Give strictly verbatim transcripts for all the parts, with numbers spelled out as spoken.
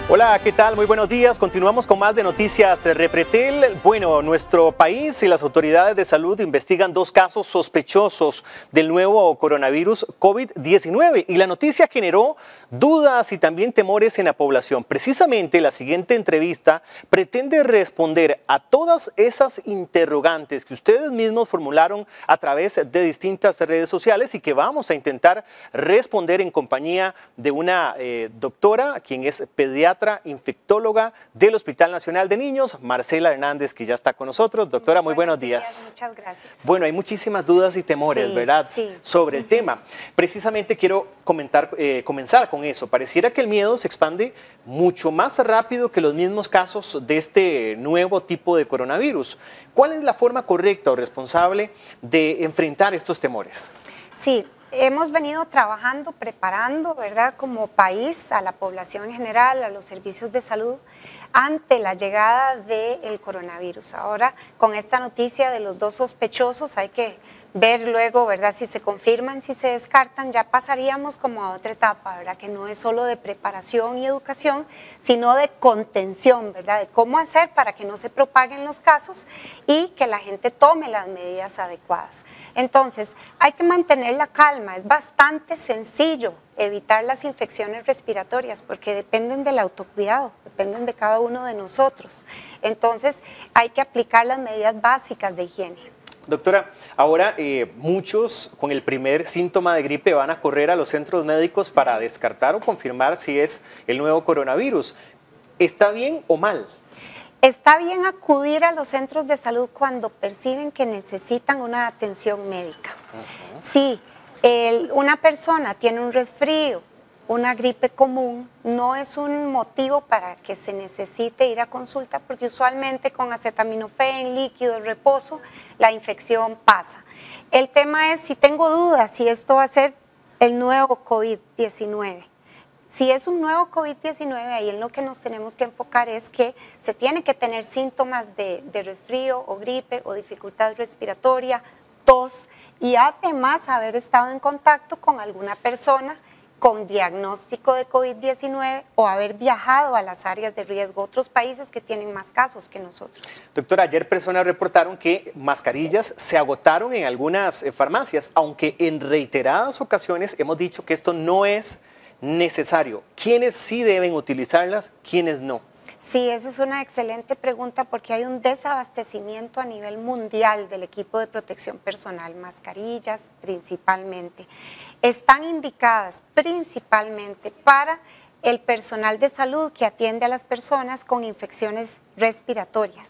Hola, ¿qué tal? Muy buenos días. Continuamos con más de Noticias Repretel. Bueno, nuestro país y las autoridades de salud investigan dos casos sospechosos del nuevo coronavirus COVID diecinueve y la noticia generó dudas y también temores en la población. Precisamente la siguiente entrevista pretende responder a todas esas interrogantes que ustedes mismos formularon a través de distintas redes sociales y que vamos a intentar responder en compañía de una eh, doctora, quien es pediatra infectóloga del Hospital Nacional de Niños, Marcela Hernández, que ya está con nosotros. Doctora, muy buenos, buenos días. días. Muchas gracias. Bueno, hay muchísimas dudas y temores, sí, ¿verdad? Sí. Sobre el uh-huh. tema. Precisamente quiero comentar, eh, comenzar con eso. Pareciera que el miedo se expande mucho más rápido que los mismos casos de este nuevo tipo de coronavirus. ¿Cuál es la forma correcta o responsable de enfrentar estos temores? Sí. Hemos venido trabajando, preparando, ¿verdad?, como país, a la población en general, a los servicios de salud, ante la llegada del coronavirus. Ahora, con esta noticia de los dos sospechosos, hay que ver luego, ¿verdad?, si se confirman, si se descartan, ya pasaríamos como a otra etapa, ¿verdad?, que no es solo de preparación y educación, sino de contención, ¿verdad?, de cómo hacer para que no se propaguen los casos y que la gente tome las medidas adecuadas. Entonces, hay que mantener la calma, es bastante sencillo evitar las infecciones respiratorias porque dependen del autocuidado, dependen de cada uno de nosotros. Entonces, hay que aplicar las medidas básicas de higiene. Doctora, ahora eh, muchos con el primer síntoma de gripe van a correr a los centros médicos para descartar o confirmar si es el nuevo coronavirus. ¿Está bien o mal? Está bien acudir a los centros de salud cuando perciben que necesitan una atención médica. Uh-huh. Si el, una persona tiene un resfrío, una gripe común, no es un motivo para que se necesite ir a consulta porque usualmente con acetaminofén, líquido, reposo, la infección pasa. El tema es si tengo dudas si esto va a ser el nuevo COVID diecinueve. Si es un nuevo COVID diecinueve, ahí en lo que nos tenemos que enfocar es que se tiene que tener síntomas de, de resfrío o gripe o dificultad respiratoria, tos y además haber estado en contacto con alguna persona con diagnóstico de COVID diecinueve o haber viajado a las áreas de riesgo, otros países que tienen más casos que nosotros. Doctora, ayer personas reportaron que mascarillas se agotaron en algunas farmacias, aunque en reiteradas ocasiones hemos dicho que esto no es necesario. ¿Quiénes sí deben utilizarlas, quiénes no? Sí, esa es una excelente pregunta porque hay un desabastecimiento a nivel mundial del equipo de protección personal, mascarillas principalmente. Están indicadas principalmente para el personal de salud que atiende a las personas con infecciones respiratorias,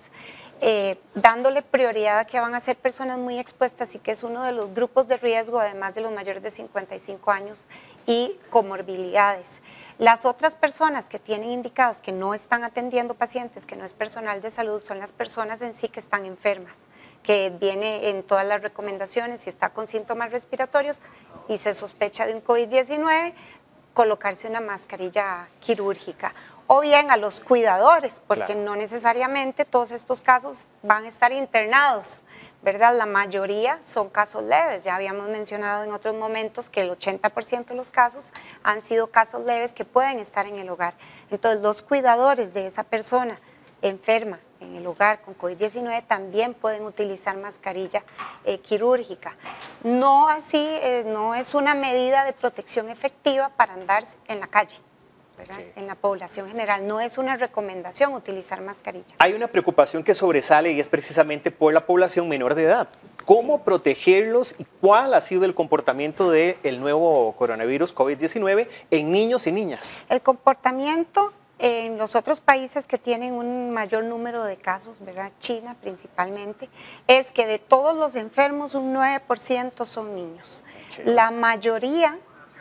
eh, dándole prioridad a que van a ser personas muy expuestas y que es uno de los grupos de riesgo, además de los mayores de cincuenta y cinco años y comorbilidades. Las otras personas que tienen indicados que no están atendiendo pacientes, que no es personal de salud, son las personas en sí que están enfermas, que viene en todas las recomendaciones, si está con síntomas respiratorios y se sospecha de un COVID diecinueve, colocarse una mascarilla quirúrgica. O bien a los cuidadores, porque claro, no necesariamente todos estos casos van a estar internados, ¿verdad? La mayoría son casos leves, ya habíamos mencionado en otros momentos que el ochenta por ciento de los casos han sido casos leves que pueden estar en el hogar. Entonces los cuidadores de esa persona enferma en el hogar con COVID diecinueve también pueden utilizar mascarilla eh, quirúrgica. No así, eh, no es una medida de protección efectiva para andar en la calle. Sí. En la población general, no es una recomendación utilizar mascarilla. Hay una preocupación que sobresale y es precisamente por la población menor de edad. ¿Cómo sí. protegerlos y cuál ha sido el comportamiento del nuevo coronavirus COVID diecinueve en niños y niñas? El comportamiento en los otros países que tienen un mayor número de casos, ¿verdad? China principalmente, es que de todos los enfermos un nueve por ciento son niños. Sí. La mayoría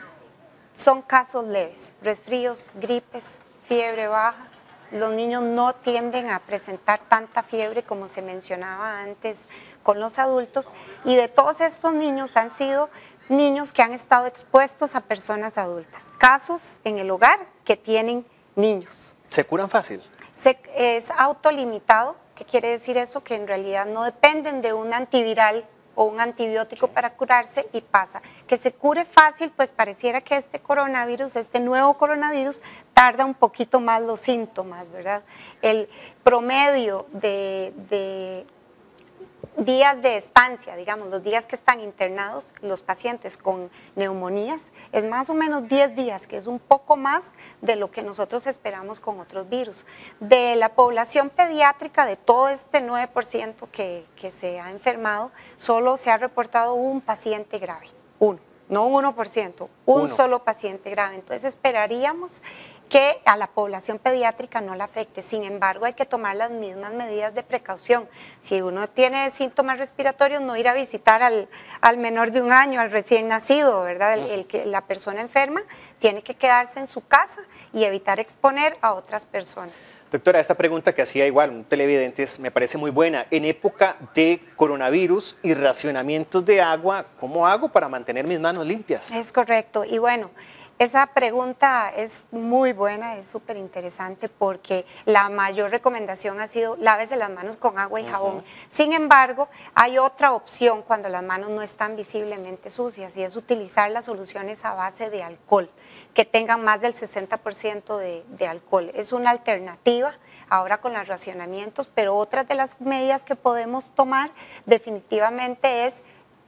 son casos leves, resfríos, gripes, fiebre baja. Los niños no tienden a presentar tanta fiebre como se mencionaba antes con los adultos y de todos estos niños han sido niños que han estado expuestos a personas adultas. Casos en el hogar que tienen niños. ¿Se curan fácil? Se, es autolimitado, ¿qué quiere decir eso? Que en realidad no dependen de un antiviral o un antibiótico para curarse y pasa. Que se cure fácil, pues pareciera que este coronavirus, este nuevo coronavirus, tarda un poquito más los síntomas, ¿verdad? El promedio de, de días de estancia, digamos, los días que están internados los pacientes con neumonías, es más o menos diez días, que es un poco más de lo que nosotros esperamos con otros virus. De la población pediátrica, de todo este nueve por ciento que, que se ha enfermado, solo se ha reportado un paciente grave, uno, no un uno por ciento, un uno. solo paciente grave. Entonces esperaríamos que a la población pediátrica no la afecte. Sin embargo, hay que tomar las mismas medidas de precaución. Si uno tiene síntomas respiratorios, no ir a visitar al, al menor de un año, al recién nacido, ¿verdad? El, el que, la persona enferma tiene que quedarse en su casa y evitar exponer a otras personas. Doctora, esta pregunta que hacía igual un televidente me parece muy buena. En época de coronavirus y racionamientos de agua, ¿cómo hago para mantener mis manos limpias? Es correcto. Y bueno, esa pregunta es muy buena, es súper interesante porque la mayor recomendación ha sido lávese las manos con agua y jabón. Uh-huh. Sin embargo, hay otra opción cuando las manos no están visiblemente sucias y es utilizar las soluciones a base de alcohol, que tengan más del sesenta por ciento de, de alcohol. Es una alternativa ahora con los racionamientos, pero otra de las medidas que podemos tomar definitivamente es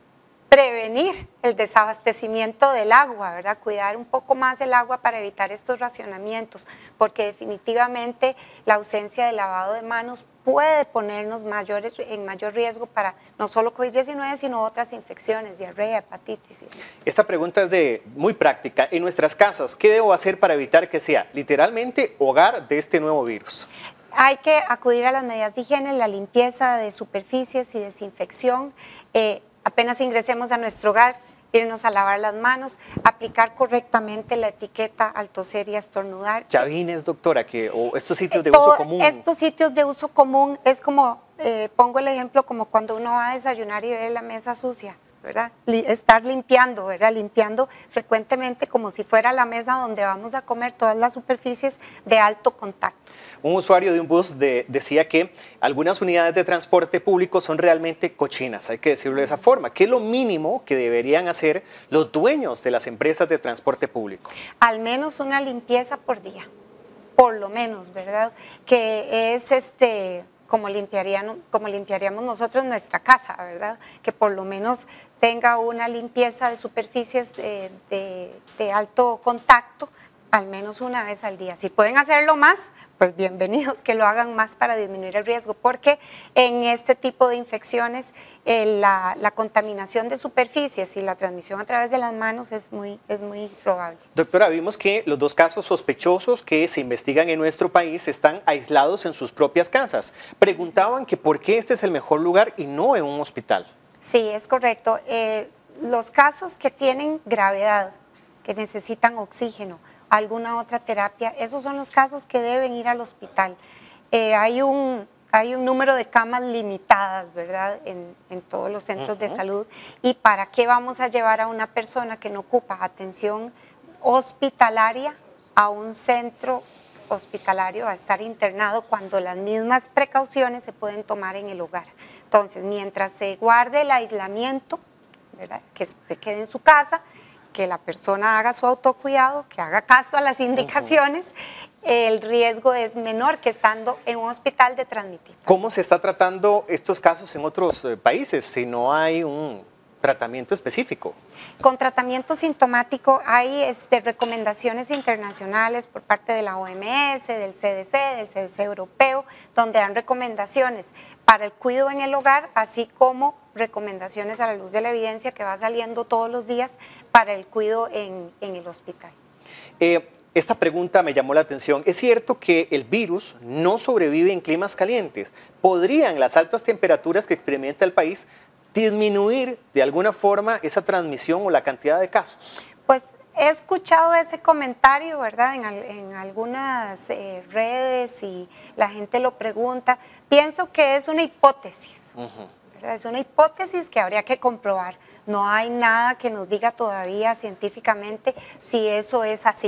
prevenir el desabastecimiento del agua, ¿verdad? Cuidar un poco más el agua para evitar estos racionamientos, porque definitivamente la ausencia de lavado de manos puede ponernos mayores, en mayor riesgo para no solo COVID diecinueve, sino otras infecciones, diarrea, hepatitis. Esta pregunta es de muy práctica. En nuestras casas, ¿qué debo hacer para evitar que sea literalmente hogar de este nuevo virus? Hay que acudir a las medidas de higiene, la limpieza de superficies y desinfección. Eh, apenas ingresemos a nuestro hogar, irnos a lavar las manos, aplicar correctamente la etiqueta al toser y a estornudar. Chavines, doctora, que, o estos sitios de Todo, uso común. Estos sitios de uso común es como, eh, pongo el ejemplo como cuando uno va a desayunar y ve la mesa sucia, ¿verdad? Estar limpiando, ¿verdad? Limpiando frecuentemente como si fuera la mesa donde vamos a comer, todas las superficies de alto contacto. Un usuario de un bus de, decía que algunas unidades de transporte público son realmente cochinas, hay que decirlo de esa forma. ¿Qué es lo mínimo que deberían hacer los dueños de las empresas de transporte público? Al menos una limpieza por día, por lo menos, ¿verdad? Que es este... Como, limpiarían, como limpiaríamos nosotros nuestra casa, ¿verdad? Que por lo menos tenga una limpieza de superficies de, de, de alto contacto, al menos una vez al día. Si pueden hacerlo más, pues bienvenidos, que lo hagan más para disminuir el riesgo, porque en este tipo de infecciones eh, la, la contaminación de superficies y la transmisión a través de las manos es muy, es muy probable. Doctora, vimos que los dos casos sospechosos que se investigan en nuestro país están aislados en sus propias casas. Preguntaban que por qué este es el mejor lugar y no en un hospital. Sí, es correcto. Eh, los casos que tienen gravedad, que necesitan oxígeno, alguna otra terapia, esos son los casos que deben ir al hospital. Eh, hay, un, hay un número de camas limitadas, ¿verdad?, en, en todos los centros uh-huh. de salud. ¿Y para qué vamos a llevar a una persona que no ocupa atención hospitalaria a un centro hospitalario a estar internado cuando las mismas precauciones se pueden tomar en el hogar? Entonces, mientras se guarde el aislamiento, ¿verdad?, que se quede en su casa, que la persona haga su autocuidado, que haga caso a las indicaciones, uh-huh. el riesgo es menor que estando en un hospital de transmitir. ¿Cómo se está tratando estos casos en otros eh, países si no hay un tratamiento específico? Con tratamiento sintomático hay este, recomendaciones internacionales por parte de la O M S, del C D C, del C D C europeo, donde dan recomendaciones para el cuidado en el hogar, así como recomendaciones a la luz de la evidencia que va saliendo todos los días para el cuidado en, en el hospital. Eh, esta pregunta me llamó la atención. ¿Es cierto que el virus no sobrevive en climas calientes? ¿Podrían las altas temperaturas que experimenta el país disminuir de alguna forma esa transmisión o la cantidad de casos? Pues he escuchado ese comentario, ¿verdad?, en, en algunas eh, redes y la gente lo pregunta. Pienso que es una hipótesis, uh-huh. ¿verdad? Es una hipótesis que habría que comprobar. No hay nada que nos diga todavía científicamente si eso es así,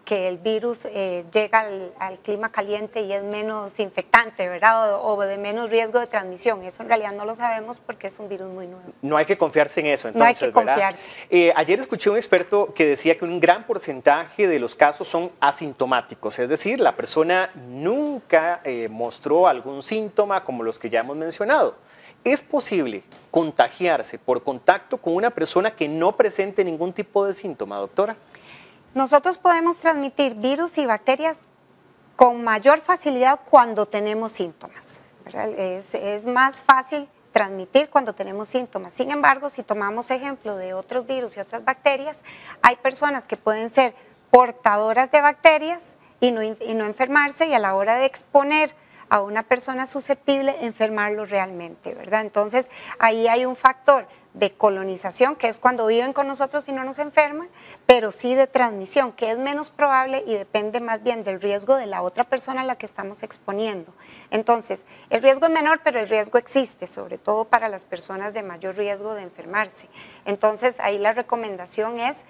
que el virus eh, llega al, al clima caliente y es menos infectante, ¿verdad? O, o de menos riesgo de transmisión. Eso en realidad no lo sabemos porque es un virus muy nuevo. No hay que confiarse en eso, entonces, no hay que confiarse. Eh, ayer escuché un experto que decía que un gran porcentaje de los casos son asintomáticos, es decir, la persona nunca eh, mostró algún síntoma como los que ya hemos mencionado. ¿Es posible contagiarse por contacto con una persona que no presente ningún tipo de síntoma, doctora? Nosotros podemos transmitir virus y bacterias con mayor facilidad cuando tenemos síntomas, ¿verdad? Es, es más fácil transmitir cuando tenemos síntomas. Sin embargo, si tomamos ejemplo de otros virus y otras bacterias, hay personas que pueden ser portadoras de bacterias y no, y no enfermarse, y a la hora de exponer a una persona susceptible, enfermarlo realmente, ¿verdad? Entonces, ahí hay un factor de colonización, que es cuando viven con nosotros y no nos enferman, pero sí de transmisión, que es menos probable y depende más bien del riesgo de la otra persona a la que estamos exponiendo. Entonces, el riesgo es menor, pero el riesgo existe, sobre todo para las personas de mayor riesgo de enfermarse. Entonces, ahí la recomendación es,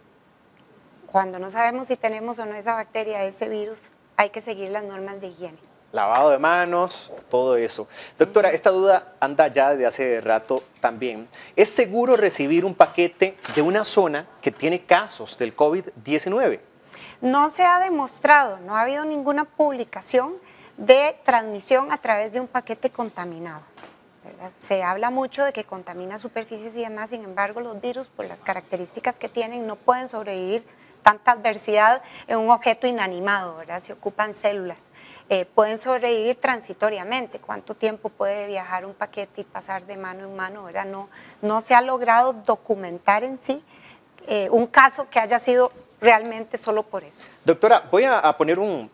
cuando no sabemos si tenemos o no esa bacteria, ese virus, hay que seguir las normas de higiene. Lavado de manos, todo eso. Doctora, esta duda anda ya desde hace rato también. ¿Es seguro recibir un paquete de una zona que tiene casos del COVID diecinueve? No se ha demostrado, no ha habido ninguna publicación de transmisión a través de un paquete contaminado, ¿verdad? Se habla mucho de que contamina superficies y demás, sin embargo los virus, por las características que tienen, no pueden sobrevivir tanta adversidad en un objeto inanimado, ¿verdad? Se ocupan células. Eh, pueden sobrevivir transitoriamente. ¿Cuánto tiempo puede viajar un paquete y pasar de mano en mano? ¿Verdad? No, no se ha logrado documentar en sí eh, un caso que haya sido realmente solo por eso. Doctora, voy a, a poner un,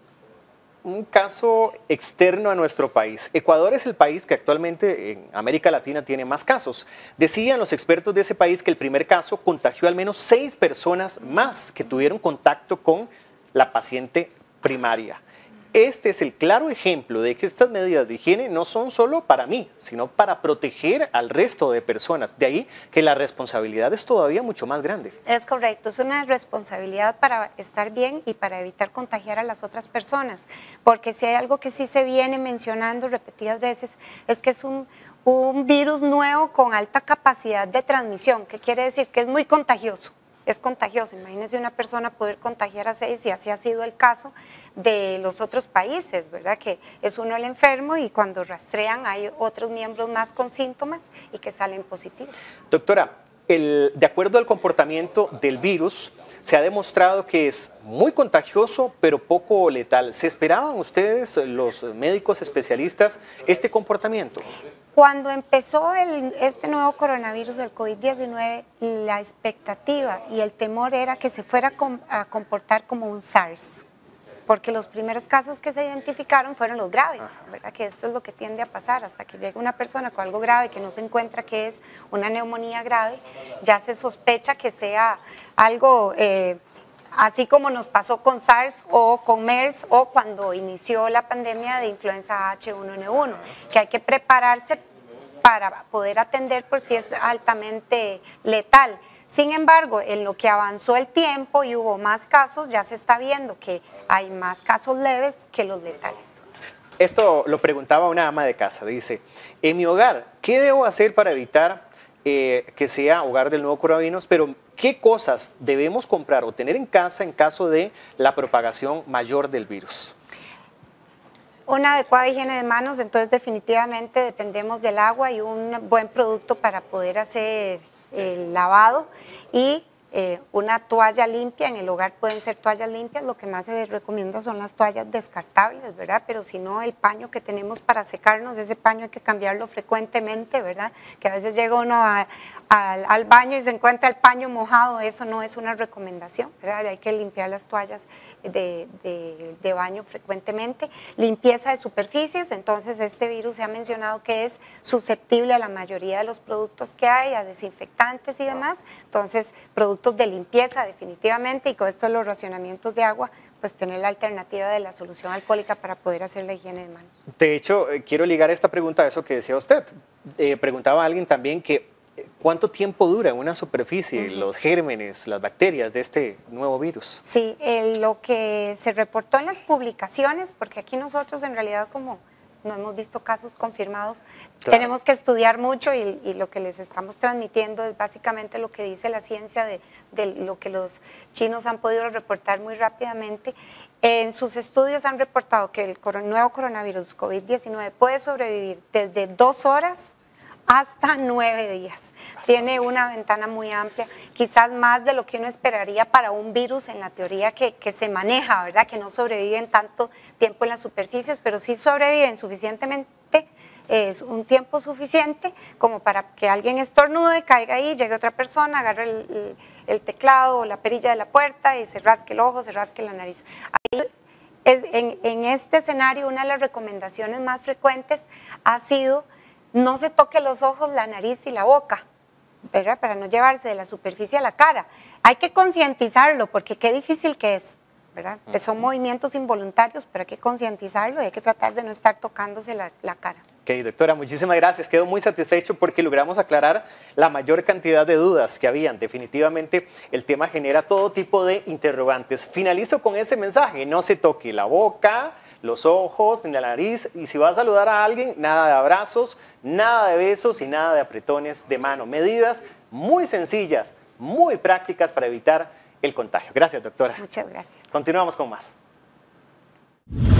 un caso externo a nuestro país. Ecuador es el país que actualmente en América Latina tiene más casos. Decían los expertos de ese país que el primer caso contagió al menos seis personas más que tuvieron contacto con la paciente primaria. Este es el claro ejemplo de que estas medidas de higiene no son solo para mí, sino para proteger al resto de personas. De ahí que la responsabilidad es todavía mucho más grande. Es correcto, es una responsabilidad para estar bien y para evitar contagiar a las otras personas. Porque si hay algo que sí se viene mencionando repetidas veces, es que es un, un virus nuevo con alta capacidad de transmisión, que quiere decir que es muy contagioso. Es contagioso, imagínense una persona poder contagiar a seis, y así ha sido el caso de los otros países, ¿verdad? Que es uno el enfermo y cuando rastrean hay otros miembros más con síntomas y que salen positivos. Doctora, el, de acuerdo al comportamiento del virus, se ha demostrado que es muy contagioso pero poco letal. ¿Se esperaban ustedes, los médicos especialistas, este comportamiento? Cuando empezó el, este nuevo coronavirus del COVID diecinueve, la expectativa y el temor era que se fuera a comportar como un SARS, porque los primeros casos que se identificaron fueron los graves, ¿verdad? Que esto es lo que tiende a pasar, hasta que llega una persona con algo grave que no se encuentra que es una neumonía grave, ya se sospecha que sea algo eh, así como nos pasó con SARS o con MERS o cuando inició la pandemia de influenza H uno N uno, que hay que prepararse para poder atender por si es altamente letal. Sin embargo, en lo que avanzó el tiempo y hubo más casos, ya se está viendo que hay más casos leves que los letales. Esto lo preguntaba una ama de casa, dice, en mi hogar, ¿qué debo hacer para evitar eh, que sea hogar del nuevo coronavirus? Pero, ¿qué cosas debemos comprar o tener en casa en caso de la propagación mayor del virus? Una adecuada higiene de manos, entonces definitivamente dependemos del agua y un buen producto para poder hacer el lavado y eh, una toalla limpia. En el hogar pueden ser toallas limpias, lo que más se recomienda son las toallas descartables, ¿verdad? Pero si no, el paño que tenemos para secarnos, ese paño hay que cambiarlo frecuentemente, ¿verdad? Que a veces llega uno a, a, al baño y se encuentra el paño mojado, eso no es una recomendación, ¿verdad? Hay que limpiar las toallas de, de, de baño frecuentemente. Limpieza de superficies, entonces este virus se ha mencionado que es susceptible a la mayoría de los productos que hay, a desinfectantes y demás, entonces productos de limpieza definitivamente, y con esto de los racionamientos de agua, pues tener la alternativa de la solución alcohólica para poder hacer la higiene de manos. De hecho, quiero ligar esta pregunta a eso que decía usted. Eh, preguntaba a alguien también que ¿Cuánto tiempo dura en una superficie Ujú. los gérmenes, las bacterias de este nuevo virus? Sí, eh, lo que se reportó en las publicaciones, porque aquí nosotros en realidad como no hemos visto casos confirmados, Claro. tenemos que estudiar mucho y, y lo que les estamos transmitiendo es básicamente lo que dice la ciencia de, de lo que los chinos han podido reportar muy rápidamente. En sus estudios han reportado que el coro- nuevo coronavirus COVID diecinueve puede sobrevivir desde dos horas hasta nueve días. Tiene una ventana muy amplia, quizás más de lo que uno esperaría para un virus en la teoría que, que se maneja, ¿verdad? Que no sobreviven tanto tiempo en las superficies, pero sí sobreviven suficientemente, es un tiempo suficiente como para que alguien estornude, caiga ahí, llegue otra persona, agarre el, el, el teclado o la perilla de la puerta y se rasque el ojo, se rasque la nariz. Ahí es, en, en este escenario, una de las recomendaciones más frecuentes ha sido no se toque los ojos, la nariz y la boca, ¿verdad? Para no llevarse de la superficie a la cara. Hay que concientizarlo porque qué difícil que es, ¿verdad? Uh-huh. Son movimientos involuntarios, pero hay que concientizarlo y hay que tratar de no estar tocándose la, la cara. Ok, doctora, muchísimas gracias. Quedo muy satisfecho porque logramos aclarar la mayor cantidad de dudas que habían. Definitivamente el tema genera todo tipo de interrogantes. Finalizo con ese mensaje, no se toque la boca, los ojos, ni la nariz, y si va a saludar a alguien, nada de abrazos, nada de besos y nada de apretones de mano. Medidas muy sencillas, muy prácticas para evitar el contagio. Gracias, doctora. Muchas gracias. Continuamos con más.